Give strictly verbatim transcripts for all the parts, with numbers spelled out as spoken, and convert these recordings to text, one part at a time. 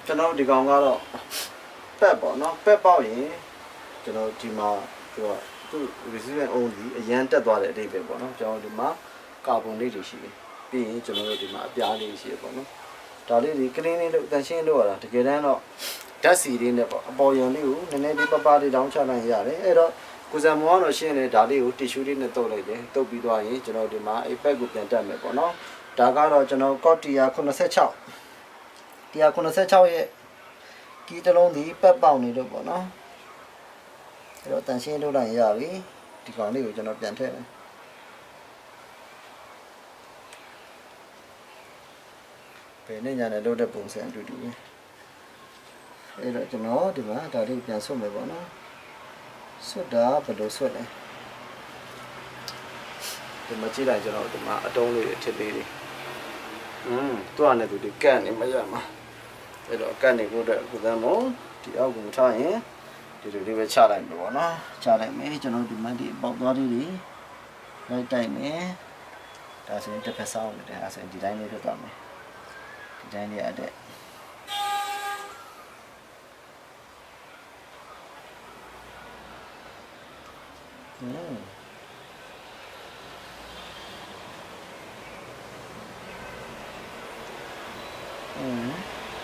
ကျွန်တော်ဒီကောင်ကတော့ပက်ပေါ့နော်ပက်ပေါက်ရင်ကျွန်တော်ဒီမှာသူကသူ့ resistant only အရန်တက်သွားတဲ့အဓိပ္ပာယ်ပေါ့နော်ကျွန်တော်ဒီမှာကာဗွန်လေးတွေရှိတယ်ပြီးရင်ကျွန်တော်တို့ဒီမှာအပြားလေးရှိရပေါ့နော်ဒါလေးဒီ clean လေးလို့တန်ရှင်းလို့ရတာတကယ်တမ်းတော့ဓာတ်စီလေးနဲ့ပေါ့အပေါ်ယံလေးကိုနည်းနည်းလေးပပလေးတောင်းချလိုက်ရတယ်အဲ့တော့ကိုစံမောကတော့ရှင်းတယ်ဒါလေးကို tissue လေးနဲ့တုပ်လိုက်တယ်တုပ်ပြီးသွားရင်ကျွန်တော်ဒီမှာ iPad ကိုပြန်တက်မယ်ပေါ့နော်ဒါကတော့ကျွန်တော် code တစ်ရာခုနှစ်ဆယ့်ခြောက်တစ်ရာခုနှစ်ဆယ့်ခြောက်ရဲ့ကီးတစ်လုံးဒီပတ်ပေါက်နေလို့ပေါ့နော်အဲ့တော့တန်ရှင်းလုပ်လိုက်ရပြီဒီကောင်လေးကိုကျွန်တော်ပြန်ထည့်မယ်ဘယ်နဲ့ညာနဲ့လုပ်တဲ့ပုံစံအတူတူပဲအဲ့တော့ကျွန်တော်ဒီမှာဒါလေးပြန်ဆွတ်မယ်ပေါ့နော်ဆွတ်တာဘယ်လိုဆွတ်လဲဒီမှာကြည့်လိုက်ကျွန်တော်ဒီမှာအတုံးလေးတွေထစ်လေးတွေอืมသူ့အနေနဲ့သူဒီကန့်နေမရမှာအဲ့တော့ကန့်နေဖို့အတွက်ကိုယ်ကမို့ဒီအောက်ကိုထားရင်ဒီလိုလေးပဲချလိုက်မယ်ပေါ့နော်ချလိုက်မယ်ကျွန်တော်ဒီမှာဒီပေါက်သွားလေးတွေလိုက်တိုက်မယ်ဒါဆိုရင်တစ်ဖက်ဆောင်းနေတယ်အဲဆိုရင်ဒီတိုင်းလေးဖြစ်သွားမယ်ဒီတိုင်းလေးအတဲ့อืมอืม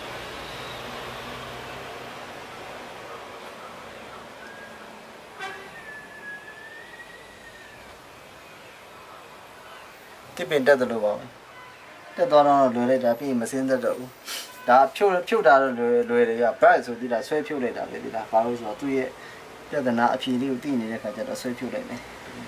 တိပင်တက်တယ်လို့ပါတက်သွားတော့လွယ်လိုက်တာပြီးမစင်းသက်တော့ဘူးဒါဖြုတ်ဖြုတ်တာတော့လွယ်လွယ်တယ်ရဘတ်ဆိုပြီးတာဆွဲဖြုတ်လိုက်တာပဲဒီလားဘာလို့ဆိုတော့သူ့ရဲ့ပြဿနာအဖြေလေးကိုသိနေတဲ့ခါကျတော့ဆွဲဖြုတ်လိုက်မယ်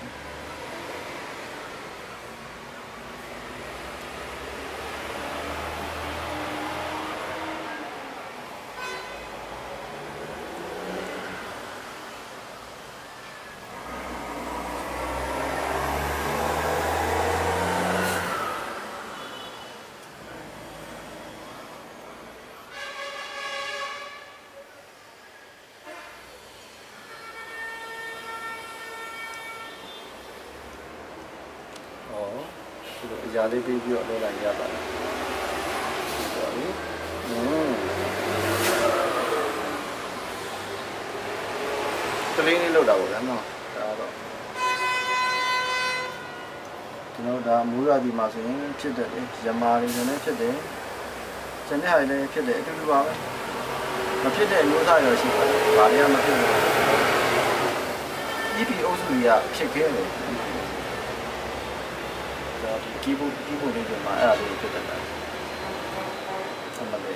အရာလေးပြီးပြီးတော့လုပ်လိုက်ရပါတယ်။ဟုတ်ပြီ။อืมတလေးလေးလောက်တာပေါ့ဗျာနော်။ဒါတော့ကျွန်တော်ဒါမူရဒီမှာဆိုရင်ဖြစ်တယ်လေ။ရမာတွေလည်းဖြစ်တယ်။ကျန်တဲ့ဟာတွေလည်းဖြစ်တယ်အတူတူပါပဲ။မဖြစ်တဲ့အမျိုးသားရောရှိပါတယ်။ဘာတွေကမဖြစ်ဘူး။ E P အုပ်စုတွေကဖြစ်ခဲ့တယ်။ဒီကီးဘုတ်ကီးဘုတ်လေးတွေမှာအဲ့ဒါလေးဖြစ်တတ်တယ်။အမှန်ပဲ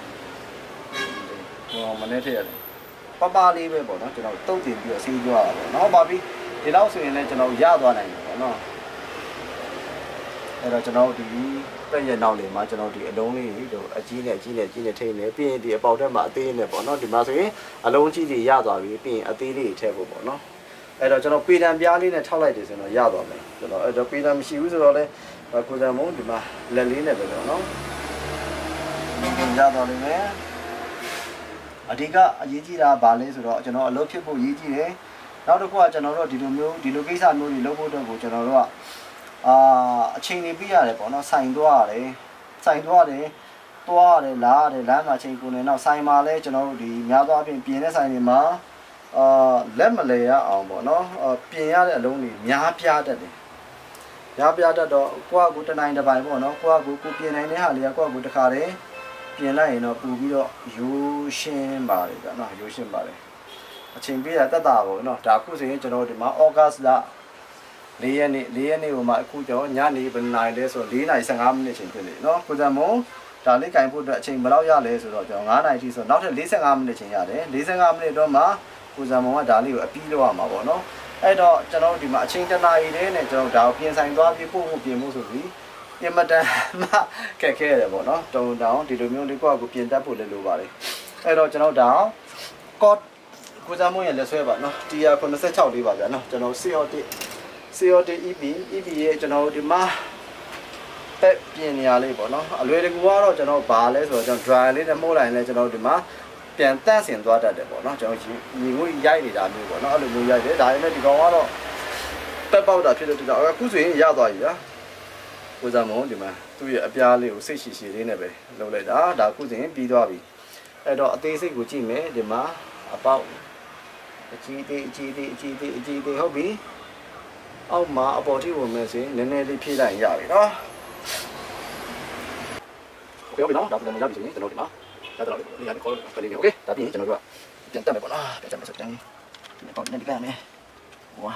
။ဟိုမနေ့ထည့်ရတယ်။ပပလေးပဲပေါ့နော်ကျွန်တော်တုတ်တင်ပြီးတော့စီးကြွားတာပေါ့နော်။ပါပြီ။ဒီလောက်ဆိုရင်လည်းကျွန်တော်ရသွားနိုင်တယ်ပေါ့နော်။အဲ့တော့ကျွန်တော်ဒီပြည့်ရဲ့နောက်လေးမှာကျွန်တော်ဒီအလုံးလေးတို့အကြီးနဲ့အကြီးနဲ့အကြီးနဲ့ထိနေပြီးရင်ဒီအပေါက်ထဲမှာအသေးနဲ့ပေါ့နော်။ဒီမှာဆိုရင်အလုံးကြီးတွေရသွားပြီပြီးရင်အသေးလေးထည့်ဖို့ပေါ့နော်။အဲ့တော့ကျွန်တော်ပေတံပြားလေးနဲ့ထောက်လိုက်တယ်ဆိုတော့ရသွားမယ်ကျွန်တော်အဲ့တော့ပေတံမရှိဘူးဆိုတော့လေကိုယ်စံမုံဒီမှာလက်လေးနဲ့ပဲတော့နော်ရသွားလိမ့်မယ်အဓိကအရေးကြီးတာဘာလဲဆိုတော့ကျွန်တော်အလုပ်ဖြစ်ဖို့ရေးကြီးတယ်နောက်တစ်ခုကကျွန်တော်တို့ဒီလိုမျိုးဒီလိုကိစ္စမျိုးတွေလုပ်ဖို့အတွက်ကိုကျွန်တော်တို့ကအာအချိန်နေပြရတယ်ပေါ့နော်ဆိုင်သွားရတယ်ဆိုင်သွားရတယ်သွားရတယ်လာရတယ်လမ်းမှာချိန်ကိုနေတော့ဆိုင်မှာလဲကျွန်တော်တို့ဒီများသောအားဖြင့်ပြင်တဲ့ဆိုင်တွေမှာအာလက်မလဲရအောင်ပေါ့နော်ပြင်ရတဲ့အလုံးတွေများပြားတတ်တယ်များပြားတတ်တော့ကိုယ့်အကူတနိုင်တစ်ပိုင်းပေါ့နော်ကိုယ့်အကူကိုပြင်နိုင်တဲ့ဟာလေးကကိုယ့်အကူတစ်ခါတည်းပြင်လိုက်ရင်တော့ပူပြီးတော့ရိုးရှင်းပါတယ်ဗျာနော်ရိုးရှင်းပါတယ်အချိန်ပေးတာတက်တာပေါ့နော်ဒါအခုဆိုရင်ကျွန်တော်ဒီမှာဩဂတ်လ၄ရက်နေ့၄ရက်နေ့ဟိုမှာအခုကျွန်တော်ညနေဘယ်နာရီလဲဆိုတော့၄နာရီ၁၅မိနစ်ချိန်ဖြစ်နေနော်ကိုစံမုံဒါလေးကင်ဖို့အတွက်အချိန်ဘယ်လောက်ရလဲဆိုတော့ကျွန်တော်၅နာရီထိဆိုနောက်ထပ်၄၅မိနစ်ချိန်ရတယ်၄၅မိနစ်တော့မှကိုစံမုံကဒါလေးကိုအပြီးလုပ်ရမှာပေါ့နော်အဲ့တော့ကျွန်တော်ဒီမှာအချိန်တစ်နာရီလေးနဲ့ကျွန်တော်ဒါကိုပြင်ဆိုင်သွားပြီးပို့ဖို့ပြင်ဖို့ဆိုပြီးအမတန်မှခက်ခဲရတယ်ပေါ့နော်တုံတောင်ဒီလိုမျိုးလေးကိုယ့်အကူပြင်တတ်ဖို့လည်းလိုပါတယ်အဲ့တော့ကျွန်တော်ဒါကော့ကိုစံမုံရဲ့လက်ဆွဲပါနော်တီယာခုနှစ်ဆယ့်ခြောက်လေးပါဗျာနော်ကျွန်တော် C O T C O T E P E P ရဲ့ကျွန်တော်ဒီမှာတက်ပြင်နေရလေးပေါ့နော်အလွယ်တကူကတော့ကျွန်တော်ဘာလဲဆိုတော့ကျွန်တော် dry လေးနဲ့မှုတ်လိုက်ရင်လည်းကျွန်တော်ဒီမှာပြန်တန့်စင်သွားတတ်တယ်ပေါ့နော်ကျွန်တော်ညီငွေရိုက်နေတာမျိုးပေါ့နော်အဲ့လိုမျိုးရိုက်တယ်ဒါပေမဲ့ဒီကောင်ကတော့တက်ပေါက်တာဖြစ်လို့ဒီကောင်အခုဆိုရင်ရသွားပြီဗျာကိုစံမုံဒီမှာသူ့ရဲ့အပြားလေးကိုစိတ်ရှိရှိလေးနဲ့ပဲလုပ်လိုက်တာဒါအခုဆိုရင်ပြီးသွားပြီအဲ့တော့အသေးစိတ်ကိုကြည့်မယ်ဒီမှာအပေါက်အကြီးသေးအကြီးသေးအကြီးသေးအကြီးသေးဟုတ်ပြီအောက်မှာအပေါ်ထိဝင်မယ်ဆိုရင်နည်းနည်းလေးဖြည့်လိုက်ရပြီနော်ပြောပြီနော်ဒါပြန်ရပြီဆိုရင်ကျွန်တော်ဒီမှာဒါတော့ဒီကနေခေါ်လို့ခလေးလေးโอเคဒါပြီးရင်ကျွန်တော်တို့ကပြန်တက်မယ်ပေါ့နော်ပြန်တက်မယ်ဆိုပြန်ဒီပေါ့နေဒီကမယ်ဝါ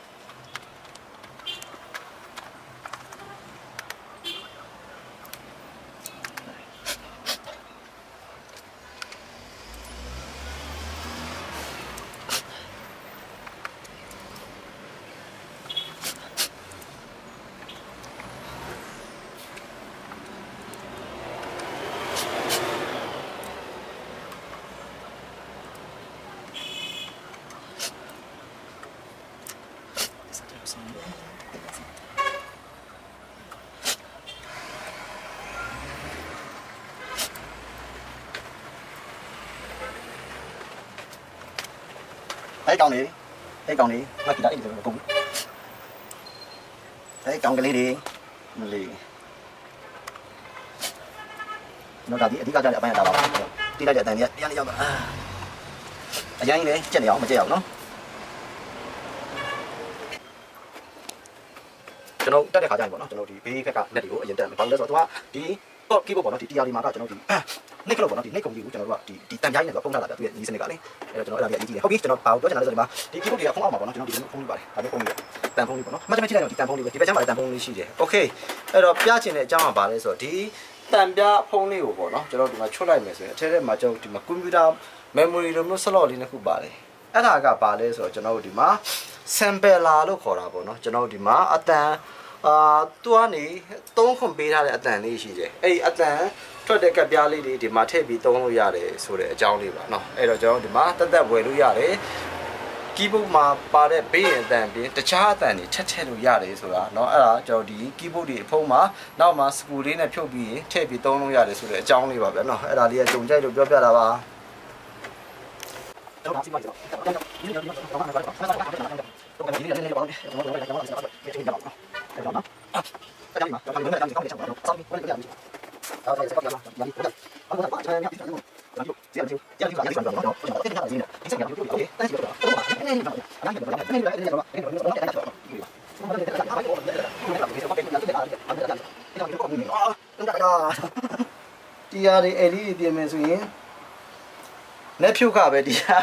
အဲ့ကောင်လေးအဲ့ကောင်လေးငါကြည့်တာအဲ့ဒီလိုကုန်အဲ့ကောင်ကလေးတွေမလေးနော်ဒါဒီအဓိကကြတဲ့အပိုင်းကဒါပါတိလိုက်တဲ့အတန်ကြီးတရားလေးရောက်တာအရင်ကြီးလေကြက်နေအောင်မကြက်အောင်နော်ကျွန်တော်တက်တဲ့ခါကျရင်ပေါ့နော်ကျွန်တော်ဒီဘေးခက်ကလက်တွေကိုအရင်တက်မယ်ဘာလို့လဲဆိုတော့သူကဒီတော့ကီးဘုတ်ပေါ့နော်ဒီတရားဒီမှာကကျွန်တော်ဒီနိတ်ကလို့ပေါ့နော်ဒီနိတ်ကုန်ကြီးကိုကျွန်တော်တို့ကဒီဒီတန်ပြိုင်းနဲ့ဆိုဖုံးလာတာသူရဲ့ညီစနစ်ကလေအဲ့တော့ကျွန်တော်အဲ့ဒါကြီးအရေးကြီးတယ်ဟုတ်ပြီကျွန်တော်ဘာလို့ပြောချင်လဲဆိုတော့ဒီမှာဒီကီးဘုတ်တွေကဖုံးအောင်ပါပေါ့နော်ကျွန်တော်ဒီလိုဖုံးလို့ပါတယ်ဒါမျိုးဖုံးလို့တန်ဖုံးလေးပေါ့နော်မှတ်ချင်မှကြည့်လိုက်တော့ဒီတန်ဖုံးလေးပဲဒီဘက်ကျမ်းမှာတန်ဖုံးလေးရှိတယ်โอเคအဲ့တော့ပြချင်တဲ့အကြောင်းကဘာလဲဆိုတော့ဒီတန်ပြဖုံးလေးကိုပေါ့နော်ကျွန်တော်ဒီမှာချွတ်လိုက်မယ်ဆိုရင်အထက်ထဲမှာကျွန်တော်ဒီမှာကွန်ပျူတာ memory လိုမျိုး slot လေးနှစ်ခုပါတယ်အဲ့ဒါကဘာလဲဆိုတော့ကျွန်တော်တို့ဒီမှာ sampler လို့ခေါ်တာပေါ့နော်ကျွန်တော်တို့ဒီမှာအတန်အာသူကနေသုံးခွန်ပေးထားတဲ့အတန်လေးရှိတယ်အဲ့ဒီအတန်ထွက်တဲ့ကပ်ပြားလေးတွေဒီမှာထည့်ပြီးသုံးလို့ရတယ်ဆိုတဲ့အကြောင်းလေးပါเนาะအဲ့တော့ကျွန်တော်ဒီမှာတက်တက်ဝယ်လို့ရတယ်ကီးဘုတ်မှာပါတဲ့ဘေးရင်အတန်ပြင်တခြားအတန်တွေချက်ထည့်လို့ရတယ်ဆိုတာเนาะအဲ့ဒါကျွန်တော်ဒီကီးဘုတ်တွေအဖုံးမှာနောက်မှာစကူလေးနဲ့ဖြုတ်ပြီးထည့်ပြီးသုံးလို့ရတယ်ဆိုတဲ့အကြောင်းလေးပါပဲเนาะအဲ့ဒါလေးကကြုံကြိုက်လို့ပြောပြတာပါကျွန်တော်ဒီမှာကျွန်တော်ဒီနေ့ဒီမှာတော့ဘာလဲတော့တော့ဒီနေ့လည်းလည်းပေါ့ကျွန်တော်တို့လည်းကျွန်တော်တို့လည်းချိန်ကြပါတော့အဲ့တော့နော်အဲ့ဒါဒီမှာကျွန်တော်တို့လည်းကျွန်တော်တို့ချက်ပါတော့စောင့်ပြီးဘယ်လိုလဲအဲ့ဒါဆက်ပါလားဒီကတော့ဘာလို့ပါချင်ရပြီကျွန်တော်တို့ဒီအကျိုးဒီအကျိုးရရဆိုတော့ကျွန်တော်တို့တက်ထားတာဒီနေ့ဒီစက်ကတော့โอเคတန်းစီတော့တော့နည်းနည်းလေးတော့ရမ်းတယ်တော့နည်းနည်းလေးတော့နည်းနည်းတော့နည်းနည်းတော့တက်ထားတော့ဒီမှာလည်းတက်ထားတာဘာလို့လဲအဲ့ဒါဒီစက်ကတော့တက်ထားတာအဲ့ဒါအဲ့ဒါအဲ့ဒါကိုမြင်အာတုံးတာတရားတွေအဲ့ဒီပြင်မယ်ဆိုရင်လက်ဖြုတ်ကပဲတရား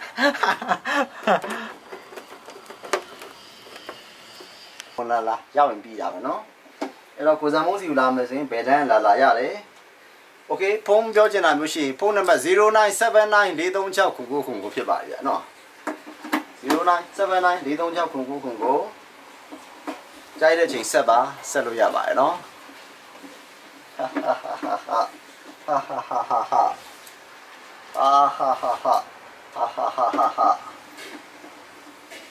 ဟိုလာလာရောက်ရင်ပြီးတာပဲเนาะအဲ့တော့ကိုစံမုံးစီကိုလာမယ်ဆိုရင်ဘယ်တန်းလာလာရတယ်โอเคဖုန်းပြောချင်တာမျိုးရှိဖုန်းနံပါတ်zero nine seven nine four three six nine nine nineကိုဖြစ်ပါတယ်ဗျာเนาะzero nine seven nine four three six nine nine nineကိုကြိုက်တဲ့ချိန်ဆက်ပါဆက်လို့ရပါတယ်เนาะဟာဟာဟာဟာဟာဟာဟာဟာဟာဟာ